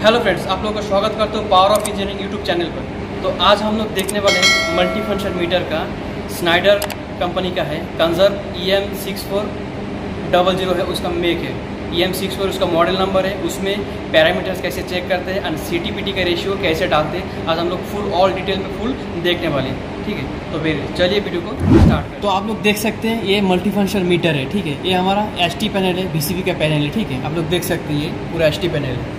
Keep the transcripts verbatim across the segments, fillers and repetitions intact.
Hello friends, आप लोगों का स्वागत करते हो power of engineering YouTube channel पर। तो आज हम लोग देखने वाले हैं मल्टी फंक्शन मीटर का, स्नाइडर कंपनी का है, Conzerv E M six four double zero है उसका मेक है। ई एम सिक्स फोर उसका मॉडल नंबर है। उसमें पैरामीटर्स कैसे चेक करते हैं and C T P T का रेशियो कैसे डालते हैं, आज हम लोग फुल ऑल डिटेल में फुल देखने वाले हैं। ठीक है, तो फिर चलिए वीडियो को स्टार्ट करें। तो आप लोग देख सकते हैं ये मल्टी फंक्शन मीटर है। ठीक है, ये हमारा एच टी पैनल है, बी सी बी का पैनल है। ठीक है, आप लोग देख सकते हैं ये पूरा एच टी पैनल है,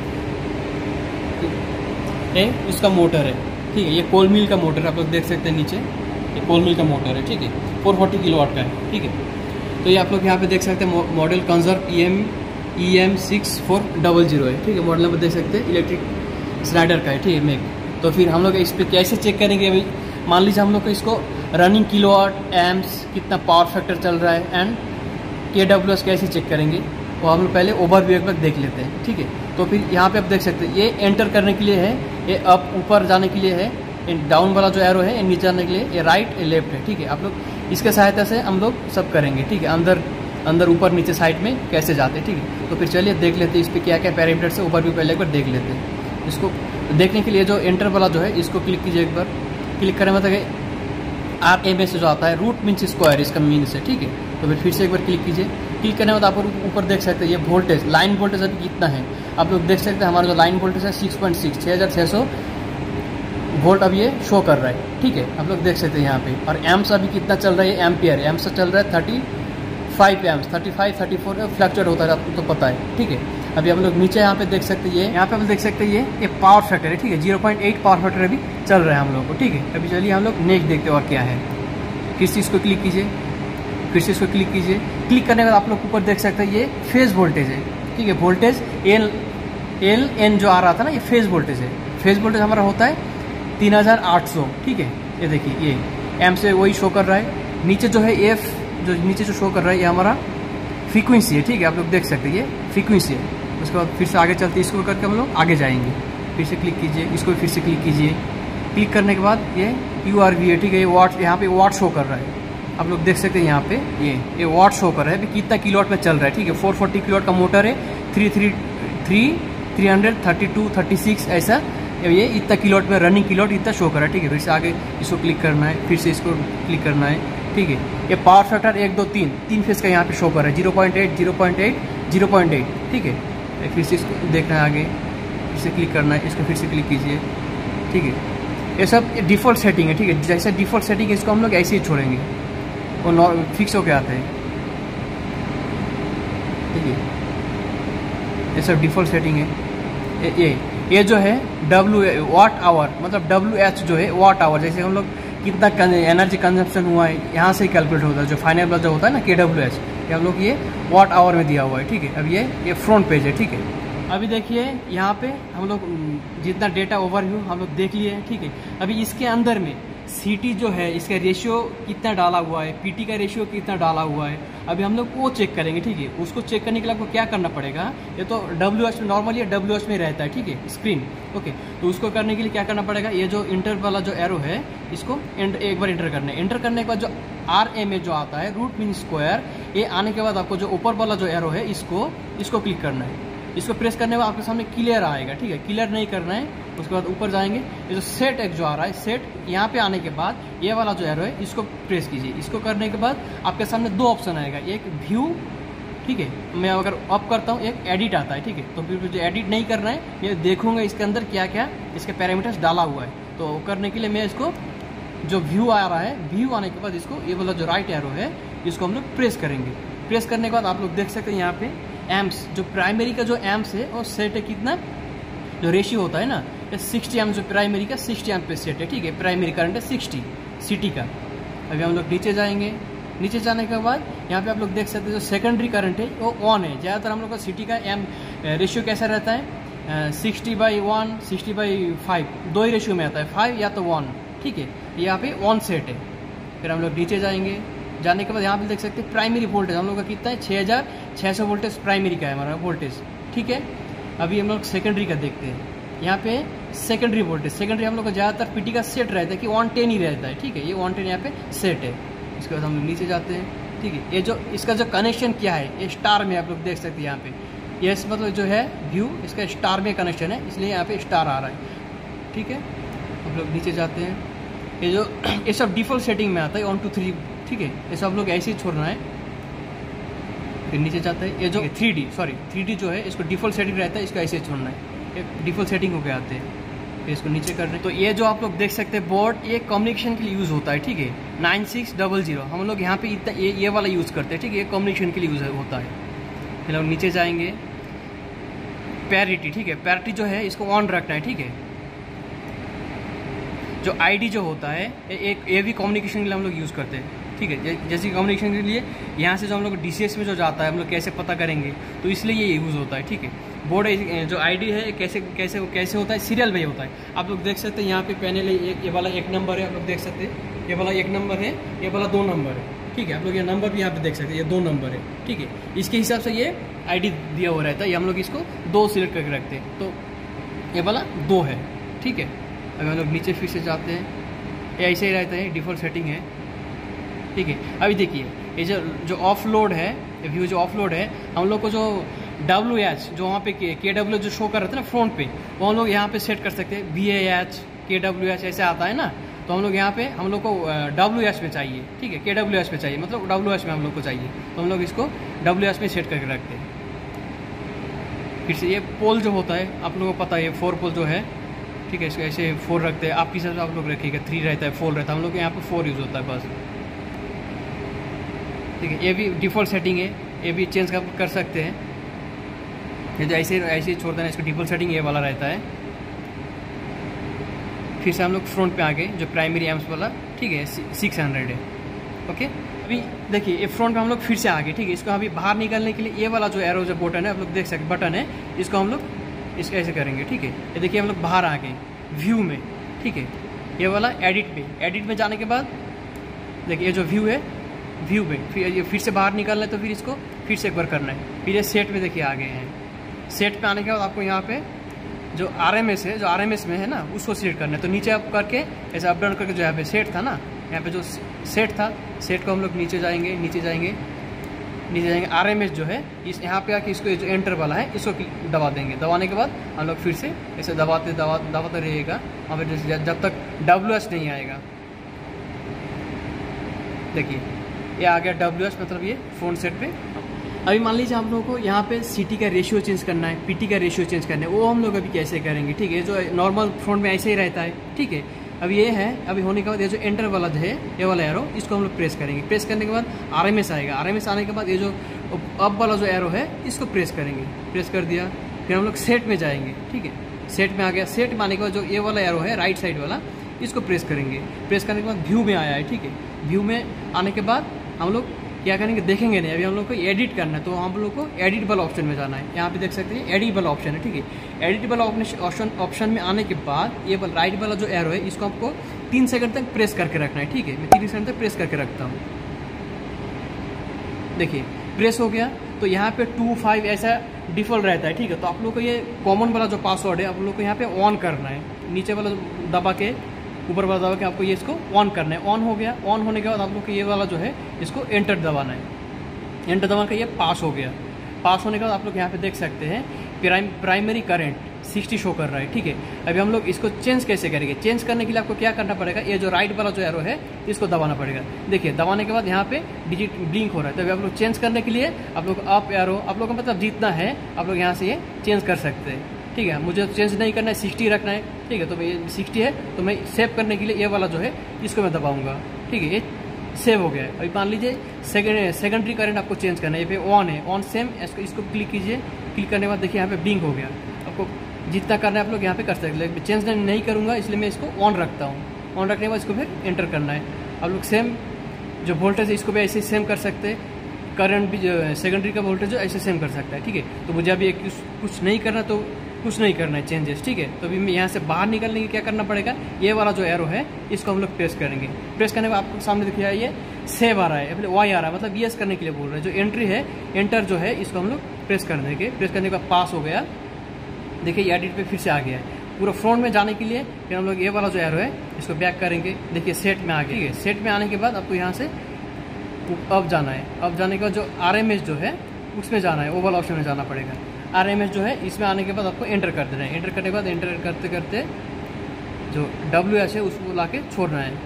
ये उसका मोटर है। ठीक है, ये कोल मिल का मोटर है, आप लोग देख सकते हैं नीचे ये कोल मिल का मोटर है। ठीक है, फोर फोर्टी किलो वाट का है। ठीक है, तो ये आप लोग यहाँ पे देख सकते हैं model Conzerv E M E M six four double zero है। ठीक है, मॉडल नंबर देख सकते हैं, इलेक्ट्रिक स्लाइडर का है। ठीक है, मेक। तो फिर हम लोग इस पर कैसे चेक करेंगे? अभी मान लीजिए हम लोग को इसको रनिंग किलो वाट, एम्स, कितना पावर फैक्टर चल रहा है एंड के डब्ल्यू एस कैसे चेक करेंगे वो हम लोग पहले ओवरव्यू एक बार देख लेते हैं। ठीक है, तो फिर यहाँ पे आप देख सकते हैं ये एंटर करने के लिए है, ये अप ऊपर जाने के लिए है, डाउन वाला जो एरो है ये नीचे जाने के लिए, ये राइट ये लेफ्ट है। ठीक है, आप लोग इसके सहायता से हम लोग सब करेंगे। ठीक है, अंदर अंदर ऊपर नीचे साइड में कैसे जाते हैं। ठीक है, तो फिर चलिए देख लेते हैं इस पर क्या क्या पैरामीटर्स है, ओवरव्यू पहले एक बार देख लेते हैं। इसको देखने के लिए जो एंटर वाला जो है इसको क्लिक कीजिए एक बार। क्लिक करने मतलब आर एम एस जो आता है, रूट मीन्स स्क्वायर, इसका मीन्स है। ठीक है, तो फिर फिर से एक बार क्लिक कीजिए। क्लिक करने के बाद आप ऊपर देख सकते हैं ये वोल्टेज, लाइन वोल्टेज अभी कितना है आप लोग देख सकते हैं। हमारा जो लाइन वोल्टेज है सिक्स पॉइंट सिक्स छः हज़ार छः सौ वोल्ट अब ये शो कर रहा है। ठीक है, आप लोग देख सकते हैं यहाँ पे। और एम्स अभी कितना चल रहा है, एम्पियर एम्स चल रहा है thirty five amps, thirty five thirty four fluctuate होता है, आपको तो पता है। ठीक है, अभी हम लोग नीचे यहाँ पे देख सकते हैं, ये यहाँ पे हम देख सकते हैं ये ये पावर फैक्टर है। ठीक है, zero point eight power factor अभी चल रहा है हम लोग को। ठीक है, अभी चलिए हम लोग नेक्स्ट देखते हैं और क्या है। किस चीज़ को क्लिक कीजिए, फिर से इसको क्लिक कीजिए। क्लिक करने के बाद आप लोग ऊपर देख सकते हैं ये फेज वोल्टेज है। ठीक है, वोल्टेज एल एल एन जो आ रहा था ना, ये फेज वोल्टेज है। फेज वोल्टेज हमारा होता है तीन हज़ार आठ सौ। ठीक है, ये देखिए ये एम से वही शो कर रहा है। नीचे जो है एफ जो नीचे जो शो कर रहा है ये हमारा फ्रीक्वेंसी है। ठीक है, आप लोग देख सकते हैं ये फ्रीक्वेंसी है। उसके बाद फिर से आगे चलते इसको करके हम लोग आगे जाएंगे। फिर से क्लिक कीजिए, इसको फिर से क्लिक कीजिए। क्लिक करने के बाद ये यू आर वी है। ठीक है, ये वाट, यहाँ पे वाट शो कर रहा है, आप लोग देख सकते हैं यहाँ पे ये ये वाट शो कर रहा है कितना किलोवाट में चल रहा है। ठीक है, फोर फोर्टी किलोवाट का मोटर है, three three three three hundred thirty two thirty six ऐसा ये इतना किलोवाट में रनिंग किलोवाट इतना शो कर रहा है। ठीक है, फिर से आगे इसको क्लिक करना है, फिर से इसको क्लिक करना है। ठीक है, ये पावर फैक्टर एक दो तीन तीन फेज का यहाँ पे शो कर रहा है, zero point eight zero point eight zero point eight ठीक है, फिर से इसको देखना है आगे, फिर से क्लिक करना है, इसको फिर से क्लिक कीजिए। ठीक है, ये सब डिफ़ॉल्ट सेटिंग है। ठीक है, जैसे डिफ़ॉल्ट सेटिंग है इसको हम लोग ऐसे ही छोड़ेंगे, वो नॉर फिक्स होके आता है। ठीक है, ये सब डिफ़ॉल्ट सेटिंग है। ये ये ये जो है डब्ल्यू वाट आवर मतलब डब्ल्यू एच जो है वाट आवर, जैसे हम लोग कितना एनर्जी कंजप्शन हुआ है यहाँ से ही कैलकुलेट होता है। जो फाइनल वाला जो होता है ना के डब्ल्यू एच, ये हम लोग ये वाट आवर में दिया हुआ है। ठीक है, अब ये ये फ्रंट पेज है। ठीक है, अभी देखिए यहाँ पे हम लोग जितना डेटा ओवरव्यू हम लोग देख लिए। ठीक है, अभी इसके अंदर में सीटी जो है इसका रेशियो कितना डाला हुआ है, पीटी का रेशियो कितना डाला हुआ है, अभी हम लोग वो चेक करेंगे। ठीक है, उसको चेक करने के लिए आपको क्या करना पड़ेगा, ये तो डब्ल्यू एच में नॉर्मली डब्ल्यू एच में रहता है। ठीक है, स्क्रीन ओके, तो उसको करने के लिए क्या करना पड़ेगा, ये जो इंटर वाला जो एरो है इसको एक बार इंटर करना है। इंटर करने के बाद जो आर एम ए जो आता है, रूट मीन स्क्वायर, ये आने के बाद आपको जो ऊपर वाला जो एरो है इसको इसको क्लिक करना है। इसको प्रेस करने के बाद आपके सामने क्लियर आएगा। ठीक है, क्लियर नहीं करना है, उसके बाद ऊपर जाएंगे, ये जो सेट एक जो आ रहा है सेट, यहाँ पे आने के बाद ये वाला जो एरो है इसको प्रेस कीजिए। इसको करने के बाद आपके सामने दो ऑप्शन आएगा, एक व्यू, ठीक है, मैं अगर अप करता हूँ, एक एडिट आता है। ठीक है, तो फिर जो एडिट नहीं करना है, ये देखूंगा इसके अंदर क्या क्या इसके पैरामीटर्स डाला हुआ है। तो करने के लिए मैं इसको जो व्यू आ रहा है, व्यू आने के बाद इसको ये वाला जो राइट एरो है इसको हम लोग प्रेस करेंगे। प्रेस करने के बाद आप लोग देख सकते हैं यहाँ पे एम्स, जो प्राइमरी का जो एम्स है और सेट है कितना, जो रेशियो होता है ना, सिक्सटी एम्स जो प्राइमरी का सिक्सटी एम्स पे सेट है। ठीक है, प्राइमरी करंट है सिक्सटी सिटी का। अभी हम लोग नीचे जाएंगे, नीचे जाने के बाद यहाँ पे आप लोग देख सकते हैं जो सेकेंडरी करंट है वो ऑन है। ज़्यादातर हम लोग का सिटी का एम रेशियो कैसा रहता है, sixty by one sixty by five दो ही रेशियो में आता है, फाइव या तो वन। ठीक है, यहाँ पे ऑन सेट है। फिर हम लोग नीचे जाएंगे, जाने के बाद यहाँ पे देख सकते हैं प्राइमरी वोल्टेज हम लोग का कितना है, छः हज़ार छः सौ वोल्टेज प्राइमरी का है हमारा वोल्टेज। ठीक है, अभी हम लोग सेकेंडरी का देखते हैं। यहाँ पे सेकेंडरी वोल्टेज, सेकेंडरी हम लोग का ज़्यादातर पीटी का सेट रहता है कि वन टेन ही रहता है। ठीक है, ये वन टेन यहाँ पे सेट है। इसके बाद हम लोग नीचे जाते हैं। ठीक है, ये जो इसका जो कनेक्शन क्या है, ये स्टार में आप लोग देख सकते हैं। यहाँ पे यस मतलब जो है व्यू इसका स्टार में कनेक्शन है, इसलिए यहाँ पे स्टार आ रहा है। ठीक है, हम लोग नीचे जाते हैं। ये जो ये सब डिफ़ॉल्ट सेटिंग में आता है वन टू थ्री। ठीक है, ये सब लोग ऐसे ही छोड़ना है। फिर नीचे जाता है, ये जो three D sorry three D जो है इसको डिफ़ॉल्ट सेटिंग रहता है, इसको ऐसे छोड़ना है। ये डिफ़ॉल्ट सेटिंग होके आते हैं, फिर इसको नीचे कर रहे हैं। तो ये जो आप लोग देख सकते हैं बोर्ड, ये कम्युनिकेशन के लिए यूज़ होता है। ठीक है, नाइन सिक्स डबल जीरो हम लोग यहाँ पे इतना ये ये वाला यूज़ करते हैं। ठीक है, ये कम्युनिकेशन के लिए यूज़ होता है। फिर हम नीचे जाएंगे, पैरिटी। ठीक है, पैरिटी जो है इसको ऑन रखना है। ठीक है, जो आईडी जो होता है एक ये भी कम्युनिकेशन के लिए हम लोग यूज़ करते हैं। ठीक है, जैसे कम्युनिकेशन के लिए यहाँ से जो हम लोग डीसीएस में जो जाता है हम लोग कैसे पता करेंगे, तो इसलिए ये यूज़ होता है। ठीक है, बोर्ड जो आईडी है कैसे कैसे कैसे होता है, सीरियल में होता है। आप लोग देख सकते हैं यहाँ पे पैनल एक ये वाला एक नंबर है, आप लोग देख सकते हैं ये वाला एक नंबर है, ये वाला दो नंबर है। ठीक है, आप लोग ये नंबर भी यहाँ पे देख सकते हैं, ये दो नंबर है। ठीक है, इसके हिसाब से ये आईडी दिया हुआ रहता है, ये हम लोग इसको दो सिलेक्ट करके रखते हैं, तो ये वाला दो है। ठीक है, अगर हम लोग नीचे फिर से जाते हैं, ये ऐसे ही रहता है, डिफ़ॉल्ट सेटिंग है। ठीक है, अभी देखिए ये जो जो ऑफ लोड है, व्यू जो ऑफ लोड है, हम लोग को जो डब्ल्यू एच जो वहाँ पे के डब्ल्यू जो शो कर रहे थे ना फ्रंट पे, वो हम लोग यहाँ पे सेट कर सकते हैं। B A H K W H ऐसे आता है ना, तो हम लोग यहाँ पे हम लोग को डब्ल्यू एच में चाहिए। ठीक है, के डब्ल्यू एच में चाहिए, मतलब डब्ल्यू एच में हम लोग को चाहिए, तो हम लोग इसको डब्ल्यू एच में सेट करके रखते हैं। फिर से ये पोल जो होता है आप लोगों को पता है, फोर पोल जो है। ठीक है, इसको ऐसे फोर रखते हैं, आपकी हिसाब से आप लोग रखिएगा, थ्री रहता है, फोर रहता है, हम लोग के यहाँ पे फोर यूज़ होता है बस। ठीक है, ये भी डिफ़ॉल्ट सेटिंग है, ये भी चेंज कर सकते हैं। ये जो ऐसे ऐसे ही छोड़ देना, इसका डिफ़ॉल्ट सेटिंग ये वाला रहता है। फिर से हम लोग फ्रंट पे आ गए, जो प्राइमरी एम्स वाला। ठीक है, सिक्स हंड्रेड है। ओके, अभी देखिए ये फ्रंट पे हम लोग फिर से आ गए। ठीक है, इसको अभी बाहर निकलने के लिए ये वाला जो एरो जो बटन है आप लोग देख सकते बटन है, इसको हम लोग इसको ऐसे करेंगे। ठीक है, ये देखिए हम लोग बाहर आ गए व्यू में। ठीक है, ये वाला एडिट पे, एडिट में जाने के बाद देखिए ये जो व्यू है, व्यू में फिर ये फिर से बाहर निकलना है, तो फिर इसको फिर से एक बार करना है। फिर ये सेट में देखिए आ गए हैं। सेट पे आने के बाद आपको यहाँ पे जो आर एम एस है, जो आर एम एस में है ना, उसको सेट करना है। तो नीचे आप करके ऐसे अप डाउन करके जो यहाँ पे सेट था ना, यहाँ पे जो सेट था, सेट को हम लोग नीचे जाएंगे, नीचे जाएंगे, नीचे जाएंगे। आर एम एस जो है इस यहाँ पे आके इसको जो एंटर वाला है इसको दबा देंगे। दबाने के बाद हम लोग फिर से ऐसे दबाते दबा दबाते रहिएगा, और फिर जब तक डब्ल्यू एच नहीं आएगा। देखिए ये आ गया डब्ल्यू एच, मतलब ये फ़ोन सेट पे। अभी मान लीजिए आप लोगों को यहाँ पे सीटी का रेशियो चेंज करना है, पीटी का रेशियो चेंज करना है, वो हम लोग अभी कैसे करेंगे। ठीक है, जो नॉर्मल फ़ोन में ऐसे ही रहता है। ठीक है, अभी ये है, अभी होने के बाद ये जो एंटर वाला जो है, ये वाला एरो, इसको हम लोग प्रेस करेंगे। प्रेस करने के बाद आर एम एस आएगा। आर एम एस आने के बाद ये जो अप वाला जो एरो है, इसको प्रेस करेंगे। प्रेस कर दिया, फिर हम लोग सेट में जाएंगे। ठीक है, सेट में आ गया। सेट में आने के बाद जो ये वाला एरो है राइट साइड वाला, इसको प्रेस करेंगे। प्रेस करने के बाद व्यू में आया है। ठीक है, व्यू में आने के बाद हम लोग क्या करेंगे, देखेंगे नहीं, अभी हम लोग को एडिट करना है, तो हम लोग को एडिटेबल ऑप्शन में जाना है। यहाँ पे देख सकते हैं एडिटेबल ऑप्शन है। ठीक है, एडिटेबल ऑप्शन ऑप्शन में आने के बाद ये राइट वाला जो एरो है, इसको आपको तीन सेकंड तक प्रेस करके रखना है। ठीक है, मैं तीन सेकंड तक प्रेस करके रखता हूँ। देखिए प्रेस हो गया, तो यहाँ पे टू फाइव ऐसा डिफ़ॉल्ट रहता है। ठीक है, तो आप लोग को ये कॉमन वाला जो पासवर्ड है आप लोग को यहाँ पे ऑन करना है। नीचे वाला दबा के, ऊपर वाला दबा के आपको ये इसको ऑन करना है। ऑन हो गया। ऑन होने के बाद आप लोग को ये वाला जो है इसको एंटर दबाना है। एंटर दबा के ये पास हो गया। पास होने के बाद आप लोग यहाँ पे देख सकते हैं prime primary current sixty show कर रहा है। ठीक है, अभी हम लोग इसको चेंज कैसे करेंगे। चेंज करने के लिए आपको क्या करना पड़ेगा, ये जो राइट वाला जो एरो है इसको दबाना पड़ेगा। देखिए दबाने के बाद यहाँ पे डिजिट ब्लिंक हो रहा है। तो अभी आप लोग चेंज करने के लिए आप लोग अप एरो, आप लोग का मतलब जितना है आप लोग यहाँ से ये चेंज कर सकते हैं। ठीक है, मुझे चेंज नहीं करना है, सिक्सटी रखना है। ठीक है, तो मैं सिक्सटी है, तो मैं सेव करने के लिए ये वाला जो है इसको मैं दबाऊंगा। ठीक है, ये सेव हो गया है। अभी मान लीजिए सेकेंड सेकेंडरी करंट आपको चेंज करना है, ये पे ऑन है, ऑन सेम, इसको इसको क्लिक कीजिए। क्लिक करने के बाद देखिए यहाँ पे ब्लिंक हो गया। आपको जितना करना है आप लोग यहाँ पे कर सकते हैं, लेकिन चेंज नहीं करूँगा इसलिए मैं इसको ऑन रखता हूँ। ऑन रखने के बाद इसको फिर एंटर करना है। आप लोग सेम जो वोल्टेज है इसको भी ऐसे सेम कर सकते हैं। करंट भी जो सेकेंडरी का वोल्टेज जो ऐसे सेम कर सकता है। ठीक है, तो मुझे अभी एक कुछ नहीं करना, तो कुछ नहीं करना है चेंजेस। ठीक है, तो अभी मैं यहाँ से बाहर निकलने के क्या करना पड़ेगा, ये वाला जो एरो है इसको हम लोग प्रेस करेंगे। प्रेस करने के बाद आपको सामने दिखिए ये सेव आ रहा है, अपने वाई आ रहा है, मतलब यस करने के लिए बोल रहे हैं। जो एंट्री है, एंटर जो है इसको हम लोग प्रेस कर देंगे। प्रेस करने के बाद पास हो गया। देखिए एडिट पे फिर से आ गया है। पूरा फ्रंट में जाने के लिए फिर हम लोग ये वाला जो एरो है इसको बैक करेंगे। देखिए सेट में आ गया। ठीक है, सेट में आने के बाद आपको यहाँ से अब जाना है। अब जाने के बाद जो आर एम एस जो है उसमें जाना है, वो वाला ऑप्शन में जाना पड़ेगा। आर एम एस जो है इसमें आने के बाद आपको एंटर कर देना है। एंटर करने के बाद एंटर करते करते जो डब्ल्यू एच है उसको ला के छोड़ना है,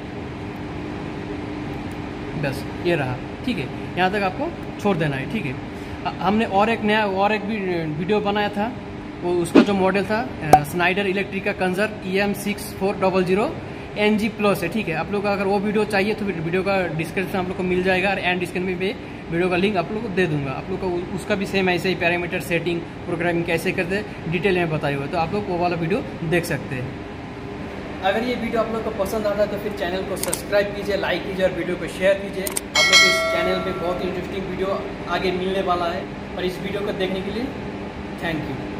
बस ये रहा। ठीक है, यहाँ तक आपको छोड़ देना है। ठीक है, हमने और एक नया और एक भी वीडियो बनाया था, वो उसका जो मॉडल था स्नाइडर इलेक्ट्रिक का Conzerv E M six four double zero N G plus है। ठीक है, आप लोग का अगर वो वीडियो चाहिए तो वीडियो का डिस्क्रिप्शन आप लोग को मिल जाएगा और एंड डिस्क्रिप्शन में भी वीडियो का लिंक आप लोग को दे दूंगा। आप लोग को उसका भी सेम ऐसे ही पैरामीटर सेटिंग प्रोग्रामिंग कैसे करते डिटेल में बताए हुए, तो आप लोग वो वाला वीडियो देख सकते हैं। अगर ये वीडियो आप लोग को पसंद आता है तो फिर चैनल को सब्सक्राइब कीजिए, लाइक कीजिए और वीडियो को शेयर कीजिए। आप लोग को इस चैनल पे बहुत ही इंटरेस्टिंग वीडियो आगे मिलने वाला है, और इस वीडियो को देखने के लिए थैंक यू।